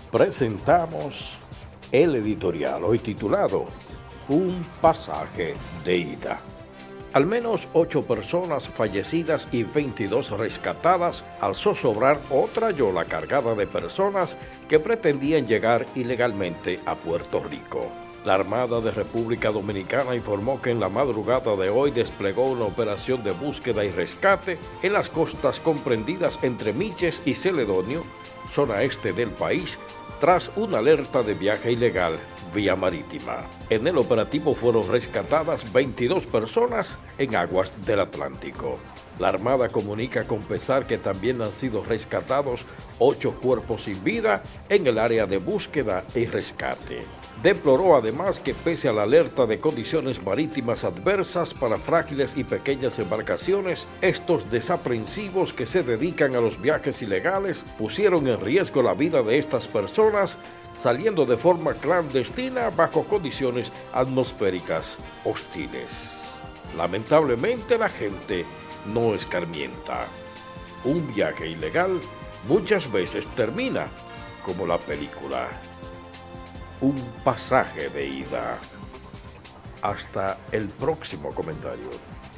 Presentamos el editorial hoy titulado Un pasaje de ida. Al menos 8 personas fallecidas y 22 rescatadas al zozobrar otra yola cargada de personas que pretendían llegar ilegalmente a Puerto Rico. La Armada de República Dominicana informó que en la madrugada de hoy desplegó una operación de búsqueda y rescate en las costas comprendidas entre Miches y Celedonio, zona este del país, tras una alerta de viaje ilegal vía marítima. En el operativo fueron rescatadas 22 personas en aguas del Atlántico. La Armada comunica con pesar que también han sido rescatados 8 cuerpos sin vida en el área de búsqueda y rescate. Deploró además que pese a la alerta de condiciones marítimas adversas para frágiles y pequeñas embarcaciones, estos desaprensivos que se dedican a los viajes ilegales pusieron en riesgo la vida de estas personas, saliendo de forma clandestina bajo condiciones atmosféricas hostiles. Lamentablemente la gente no escarmienta. Un viaje ilegal muchas veces termina como la película Un pasaje de ida. Hasta el próximo comentario.